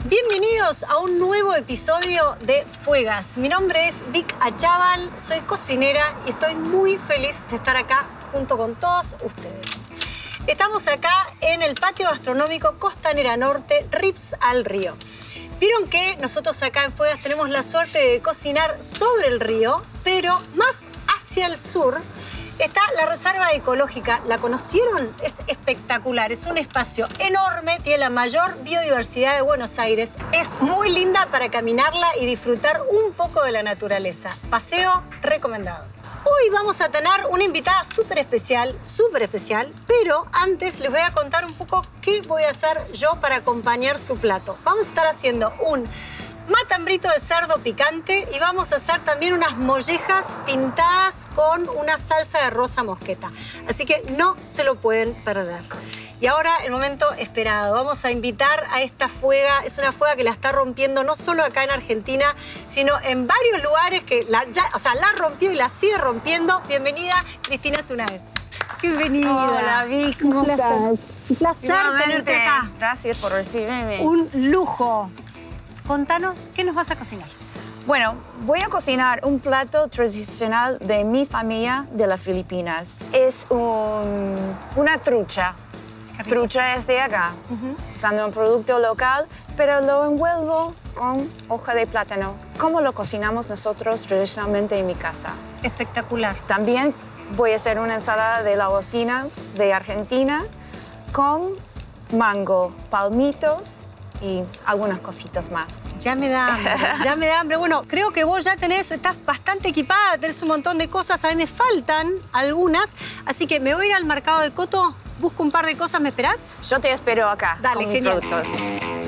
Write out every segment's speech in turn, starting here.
Bienvenidos a un nuevo episodio de Fuegas. Mi nombre es Vic Achával, soy cocinera y estoy muy feliz de estar acá junto con todos ustedes. Estamos acá en el patio gastronómico Costanera Norte, Rips al Río. Vieron que nosotros acá en Fuegas tenemos la suerte de cocinar sobre el río, pero más hacia el sur está la Reserva Ecológica. ¿La conocieron? Es espectacular, es un espacio enorme, tiene la mayor biodiversidad de Buenos Aires. Es muy linda para caminarla y disfrutar un poco de la naturaleza. Paseo recomendado. Hoy vamos a tener una invitada súper especial, pero antes les voy a contar un poco qué voy a hacer yo para acompañar su plato. Vamos a estar haciendo un matambrito de cerdo picante y vamos a hacer también unas mollejas pintadas con una salsa de rosa mosqueta. Así que no se lo pueden perder. Y ahora el momento esperado. Vamos a invitar a esta fuega. Es una fuega que la está rompiendo no solo acá en Argentina, sino en varios lugares que la rompió y la sigue rompiendo. Bienvenida, Cristina Zunaez. Bienvenida. Hola, Vic, ¿cómo estás? Un placer tenerte acá. Gracias por recibirme. Un lujo. Contanos, ¿qué nos vas a cocinar? Bueno, voy a cocinar un plato tradicional de mi familia de las Filipinas. Es una trucha. Trucha es de acá, usando un producto local, pero lo envuelvo con hoja de plátano, como lo cocinamos nosotros tradicionalmente en mi casa. Espectacular. También voy a hacer una ensalada de langostinas de Argentina con mango, palmitos y algunas cositas más. Ya me da hambre, ya me da hambre. Bueno, creo que vos ya estás bastante equipada, tenés un montón de cosas. A mí me faltan algunas, así que me voy a ir al mercado de Coto, busco un par de cosas, ¿me esperás? Yo te espero acá. Dale, con genial. mis productos.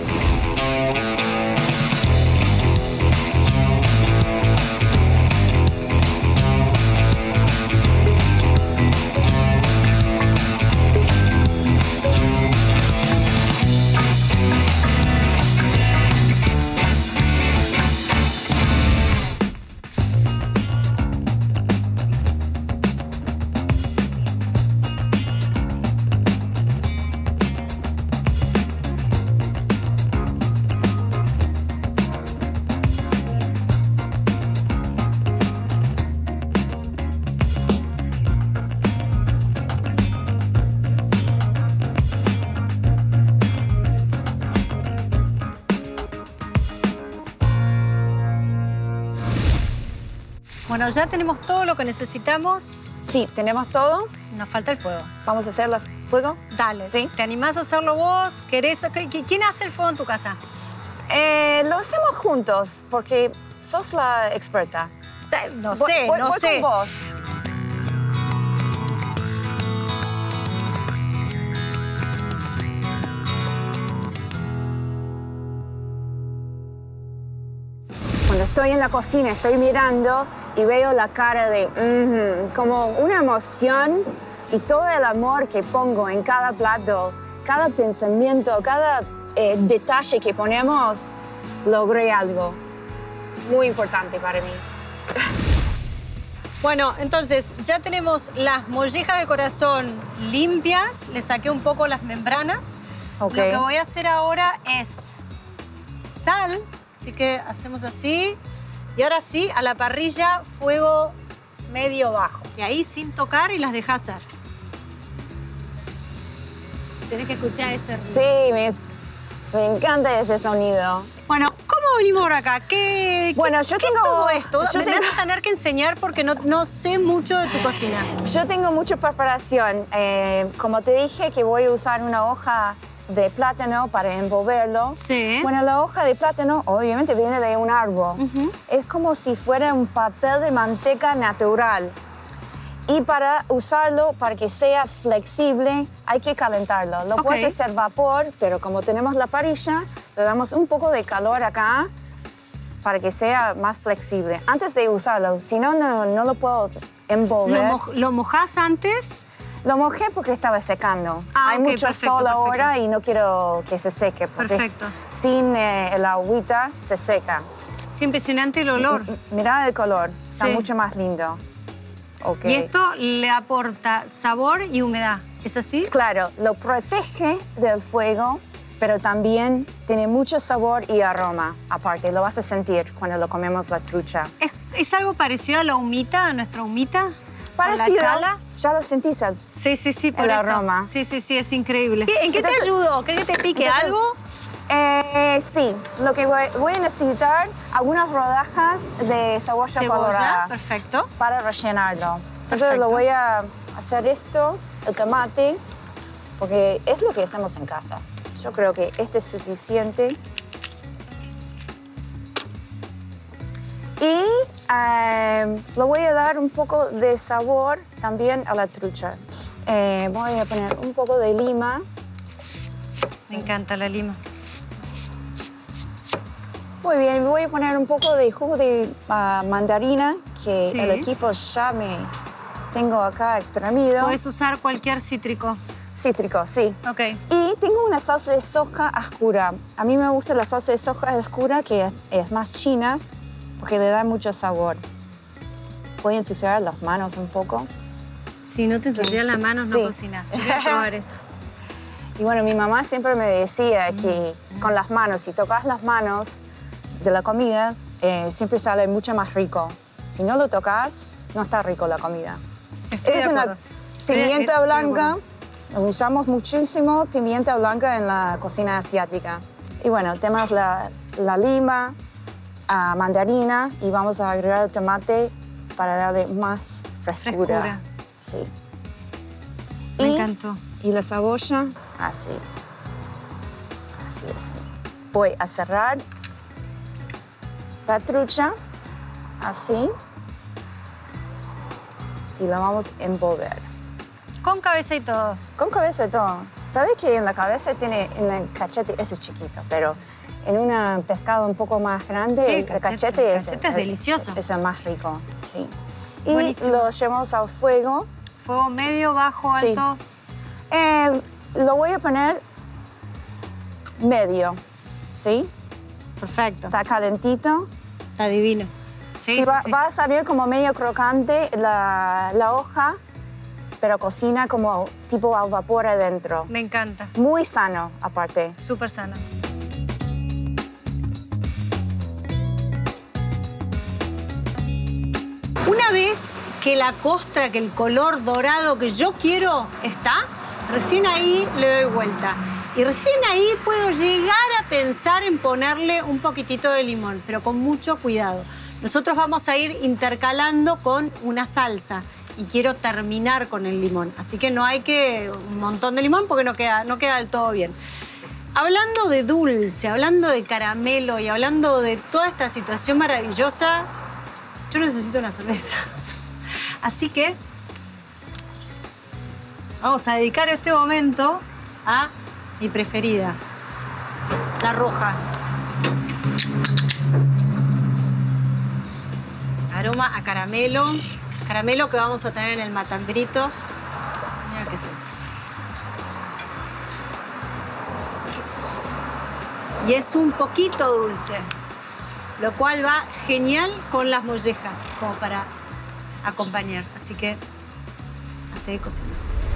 Bueno, ya tenemos todo lo que necesitamos. Sí, tenemos todo. Nos falta el fuego. ¿Vamos a hacerlo fuego? Dale. ¿Sí? ¿Te animás a hacerlo vos? ¿Querés? ¿Quién hace el fuego en tu casa? Lo hacemos juntos, porque sos la experta. No sé, voy no sé. con vos. Cuando estoy en la cocina, estoy mirando y veo la cara de como una emoción y todo el amor que pongo en cada plato, cada pensamiento, cada detalle que ponemos, logré algo muy importante para mí. Bueno, entonces ya tenemos las mollejas de corazón limpias. Le saqué un poco las membranas. Ok. Lo que voy a hacer ahora es sal. Así que hacemos así. Y ahora sí, a la parrilla, fuego medio bajo. Y ahí sin tocar y las dejás hacer. Tenés que escuchar ese ruido. Sí, me encanta ese sonido. Bueno, ¿cómo venimos por acá? ¿Qué es todo esto? Me vas a tener que enseñar porque no sé mucho de tu cocina. Yo tengo mucha preparación. Como te dije que voy a usar una hoja de plátano para envolverlo. Sí. Bueno, la hoja de plátano obviamente viene de un árbol. Es como si fuera un papel de manteca natural. Y para usarlo, para que sea flexible, hay que calentarlo. Lo puedes hacer vapor, pero como tenemos la parrilla, le damos un poco de calor acá para que sea más flexible. Antes de usarlo, si no, no lo puedo envolver. ¿Lo mojás antes? Lo mojé porque estaba secando. Hay mucho sol ahora y no quiero que se seque. Porque sin el agüita se seca. Es impresionante el olor. Mira el color, está mucho más lindo. Y esto le aporta sabor y humedad, ¿es así? Claro, lo protege del fuego pero también tiene mucho sabor y aroma. Aparte, lo vas a sentir cuando lo comemos la trucha. ¿Es algo parecido a la humita, a nuestra humita? Parecido. ¿A la chala? Ya lo sentís Sí, por el eso. aroma. Sí, es increíble. ¿En qué te Entonces- ayudó? ¿Querés que te pique algo? Sí, lo que voy a necesitar algunas rodajas de cebolla colorada perfecto. para rellenarlo. Entonces Perfecto. lo voy a hacer esto, el tomate, porque es lo que hacemos en casa. Yo creo que este es suficiente. Y lo voy a dar un poco de sabor también a la trucha. Voy a poner un poco de lima. Me encanta la lima. Muy bien, voy a poner un poco de jugo de mandarina, que Sí. el equipo ya me tengo acá exprimido. Puedes usar cualquier cítrico. Cítrico, sí. Ok. Y tengo una salsa de soja oscura. A mí me gusta la salsa de soja oscura, que es más china, porque le da mucho sabor. Voy a ensuciar las manos un poco. Si no te ensucias las manos, no Sí. cocinas. Yo voy a probar esto. Y bueno, mi mamá siempre me decía que con las manos, si tocas las manos de la comida, siempre sale mucho más rico. Si no lo tocas, no está rico la comida. Estoy Esta es de una acuerdo. pimienta Estoy de blanca. acuerdo. Usamos muchísimo pimienta blanca en la cocina asiática. Y bueno, tenemos la lima, mandarina y vamos a agregar el tomate para darle más frescura. Frescura. Sí. Me Y- encantó. Y la cebolla, así. Así es. Voy a cerrar la trucha, así. Y la vamos a envolver. Con cabeza y todo. Con cabeza y todo. ¿Sabes que en la cabeza tiene, en el cachete, ese es chiquito, pero en un pescado un poco más grande, Sí, el cachete el cachete es delicioso. Es el más rico, sí. Y Buenísimo. lo llevamos al fuego. Fuego medio, bajo, Sí. alto. Lo voy a poner medio, ¿sí? Perfecto. Está calentito. Está divino. Sí, Sí, sí, va, sí. va a salir como medio crocante la hoja, pero cocina como tipo al vapor adentro. Me encanta. Muy sano, aparte. Súper sana. Una vez que la costra, que el color dorado que yo quiero está, recién ahí le doy vuelta. Y recién ahí puedo llegar a pensar en ponerle un poquitito de limón, pero con mucho cuidado. Nosotros vamos a ir intercalando con una salsa y quiero terminar con el limón. Así que no hay que un montón de limón porque no queda del todo bien. Hablando de dulce, hablando de caramelo y hablando de toda esta situación maravillosa, yo necesito una cerveza. Así que vamos a dedicar este momento a mi preferida, la roja. Aroma a caramelo, caramelo que vamos a tener en el matambrito. Mira qué es esto. Y es un poquito dulce, lo cual va genial con las mollejas, como para acompañar. Así que a seguir cocinando.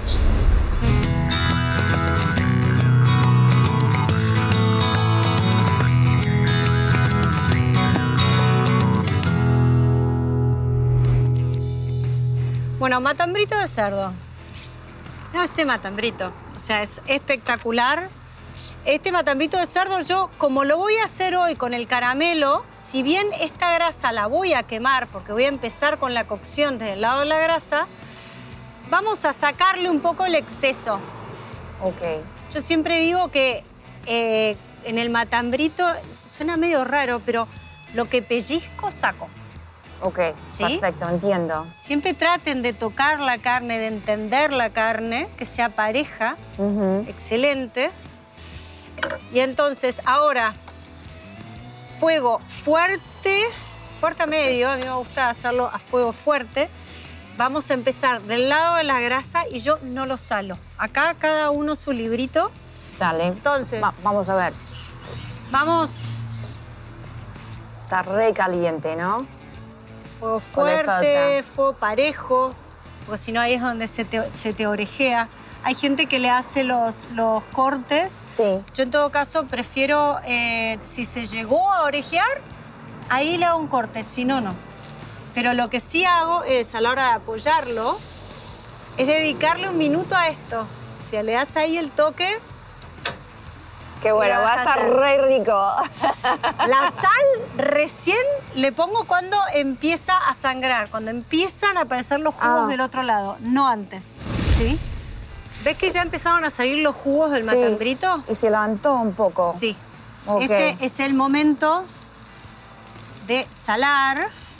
Bueno, matambrito de cerdo. No, este matambrito, o sea, es espectacular. Este matambrito de cerdo, yo, como lo voy a hacer hoy con el caramelo, si bien esta grasa la voy a quemar, porque voy a empezar con la cocción desde el lado de la grasa, vamos a sacarle un poco el exceso. Ok. Yo siempre digo que en el matambrito, suena medio raro, pero lo que pellizco, saco. Ok, ¿Sí? perfecto, entiendo. Siempre traten de tocar la carne, de entender la carne, que sea pareja, excelente. Y entonces, ahora, fuego fuerte, fuerte a medio, a mí me gusta hacerlo a fuego fuerte. Vamos a empezar del lado de la grasa y yo no lo salo. Acá cada uno su librito. Dale. Entonces, Vamos a ver. vamos, Está re caliente, ¿no? fuego O le fuerte, falta. fuego parejo, porque si no ahí es donde se te orejea. Hay gente que le hace los cortes. Sí. Yo en todo caso prefiero, si se llegó a orejear, ahí le hago un corte, si no, no. Pero lo que sí hago es, a la hora de apoyarlo, es dedicarle un minuto a esto. O sea, le das ahí el toque. Qué bueno, va a estar re rico. La sal recién le pongo cuando empieza a sangrar, cuando empiezan a aparecer los jugos del otro lado, no antes. ¿Sí? ¿Ves que ya empezaron a salir los jugos del matambrito? Y se levantó un poco. Sí. Okay. Este es el momento de salar.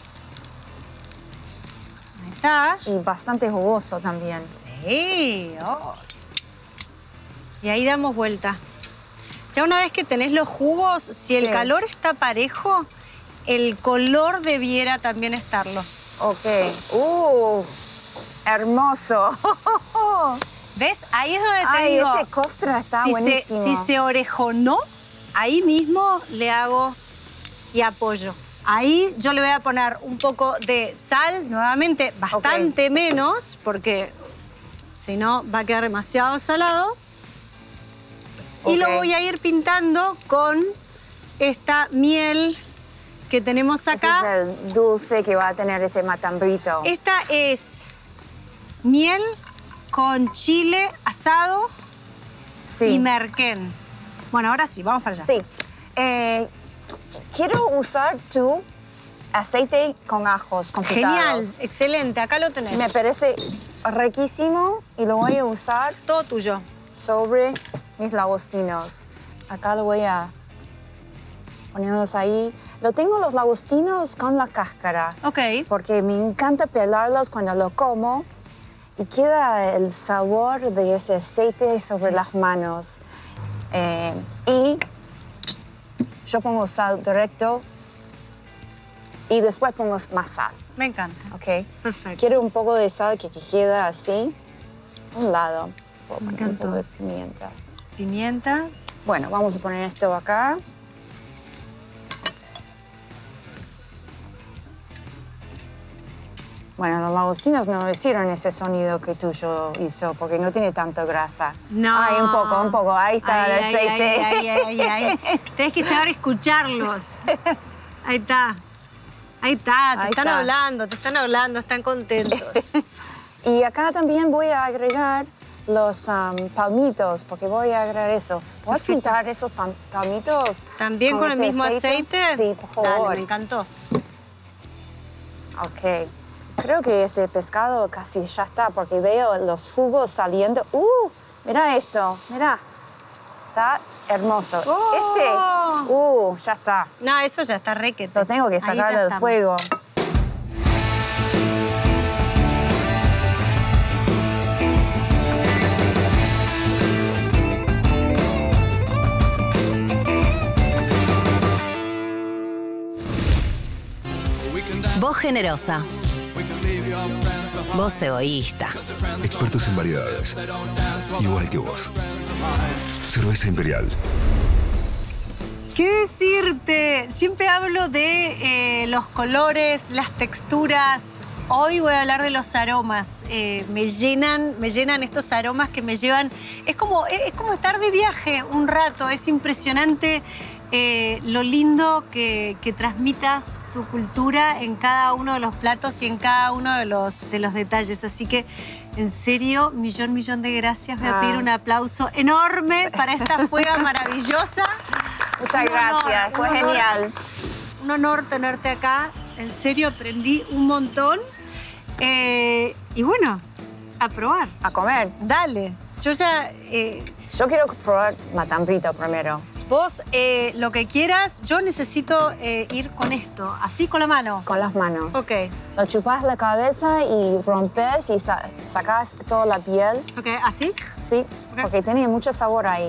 Ahí está. Y bastante jugoso también. Sí. Oh. Y ahí damos vuelta. Ya una vez que tenés los jugos, si el calor está parejo, el color debiera también estarlo. Ok. Hermoso. ¿Ves? Ahí es donde te digo. Ese costra está buenísimo. Si se orejonó, ahí mismo le hago y apoyo. Ahí yo le voy a poner un poco de sal, nuevamente bastante menos, porque si no va a quedar demasiado salado. Y lo voy a ir pintando con esta miel que tenemos acá. Ese es el dulce que va a tener ese matambrito. Esta es miel con chile asado y merquén. Bueno, ahora sí, vamos para allá. Sí. Quiero usar tu aceite con ajos confitados. Genial, excelente, acá lo tenés. Me parece riquísimo y lo voy a usar todo tuyo sobre mis langostinos. Acá lo voy a ponerlos ahí. Lo tengo los langostinos con la cáscara. Ok. Porque me encanta pelarlos cuando lo como y queda el sabor de ese aceite sobre las manos. Y yo pongo sal directo y después pongo más sal. Me encanta. Ok. Perfecto. Quiero un poco de sal que queda así, a un lado. Me encantó. Un poco de pimienta. Pimienta. Bueno, vamos a poner esto acá. Bueno, los langostinos no hicieron ese sonido que tuyo hizo, porque no tiene tanta grasa. No. Ay, un poco. Ahí está el aceite. Ay. Tenés que saber escucharlos. Ahí está. Te están hablando, están contentos. Y acá también voy a agregar los palmitos, porque voy a agregar eso. ¿Puedo pintar esos palmitos? ¿También con el mismo aceite? Sí, por favor. Dale, me encantó. Ok. Creo que ese pescado casi ya está, porque veo los jugos saliendo. Mira esto, mira. Está hermoso. Ya está. No, eso ya está requete. Lo tengo que sacar del fuego. Voz generosa. Voz egoísta. Expertos en variedades. Igual que vos. Cerveza Imperial. ¿Qué decirte? Siempre hablo de los colores, las texturas. Hoy voy a hablar de los aromas. Me llenan estos aromas que me llevan... Es como estar de viaje un rato. Es impresionante lo lindo que transmitas tu cultura en cada uno de los platos y en cada uno de los detalles. Así que, en serio, millón de gracias. Voy a pedir un aplauso enorme para esta fuega maravillosa. Muchas gracias, fue genial. Un honor tenerte acá. En serio, aprendí un montón. Y bueno, a probar. A comer. Dale. Yo ya... Yo quiero probar matambrito primero. Vos, lo que quieras, yo necesito ir con esto, así con la mano. Con las manos. Ok. Lo chupás la cabeza y rompes y sacás toda la piel. Ok, ¿así? Sí, porque tiene mucho sabor ahí.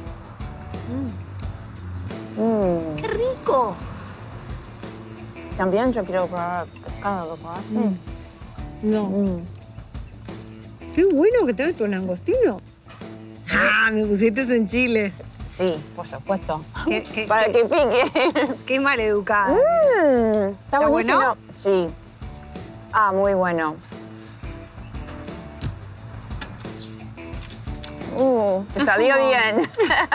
¡Qué rico! También yo quiero probar pescado, ¿lo probaste? No. Qué bueno que te ves tu langostino. Ah, me pusiste eso en Chile. Sí, por supuesto. ¿Qué, Para que pique. Qué maleducada. ¿Está buenísimo? bueno? Sí. Muy bueno. Te salió bien.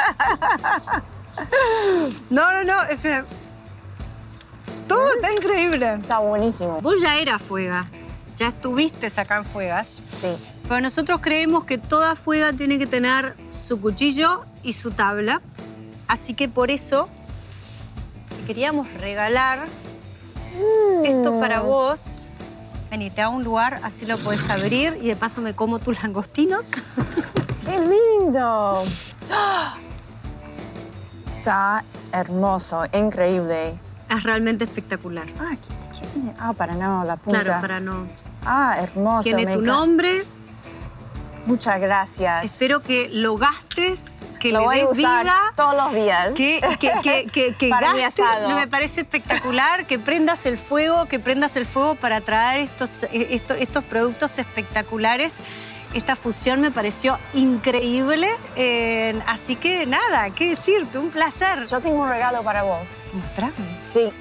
No. Espera. Todo está increíble. Está buenísimo. Vos ya eras Fuega. Ya estuviste acá en Fuegas. Sí. Pero nosotros creemos que toda Fuega tiene que tener su cuchillo y su tabla. Así que por eso te queríamos regalar esto para vos. Vení, te hago un lugar, así lo podés abrir y de paso me como tus langostinos. ¡Qué lindo! Está hermoso, increíble. Es realmente espectacular. ¿Qué tiene? Para no, la punta. Claro, para no... Hermoso. Tiene tu nombre. Muchas gracias. Espero que lo gastes, que lo le voy des a usar vida. todos los días. Que Para mi gastes. asado. Me parece espectacular que prendas el fuego para traer estos productos espectaculares. Esta fusión me pareció increíble. Así que nada, qué decirte, un placer. Yo tengo un regalo para vos. Mostrame. Sí.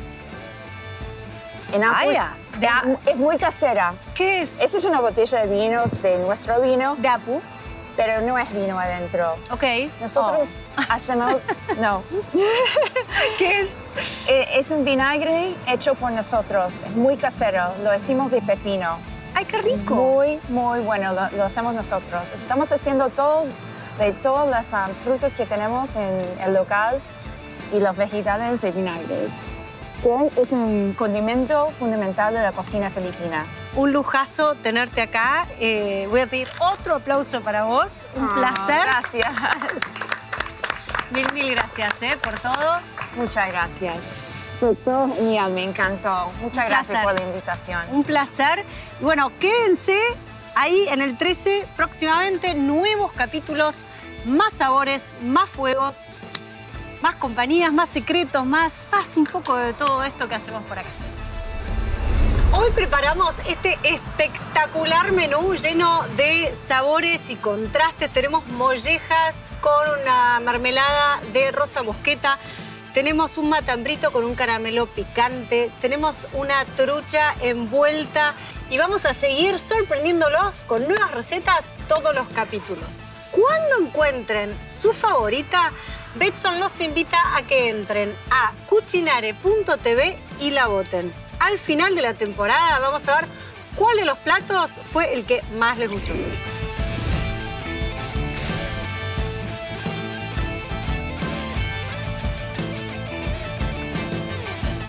En Apu, Vaya. es muy casera. ¿Qué es? Esa es una botella de vino, de nuestro vino, De Apu. pero no es vino adentro. Ok. Nosotros hacemos... No. ¿Qué es? Es un vinagre hecho por nosotros. Es muy casero. Lo hacemos de pepino. ¡Ay, qué rico! Muy, muy bueno. Lo hacemos nosotros. Estamos haciendo todo de todas las frutas que tenemos en el local y los vegetales de vinagre. Que es un condimento fundamental de la cocina filipina. Un lujazo tenerte acá. Voy a pedir otro aplauso para vos. Un placer. Gracias. Mil gracias por todo. Muchas gracias. Fue todo genial, me encantó. Muchas gracias por la invitación. Un placer. Y bueno, quédense ahí en el 13, próximamente nuevos capítulos, más sabores, más fuegos, más compañías, más secretos, más un poco de todo esto que hacemos por acá. Hoy preparamos este espectacular menú lleno de sabores y contrastes. Tenemos mollejas con una mermelada de rosa mosqueta. Tenemos un matambrito con un caramelo picante. Tenemos una trucha envuelta. Y vamos a seguir sorprendiéndolos con nuevas recetas todos los capítulos. Cuando encuentren su favorita, Betson los invita a que entren a cucinare.tv y la voten. Al final de la temporada vamos a ver cuál de los platos fue el que más les gustó.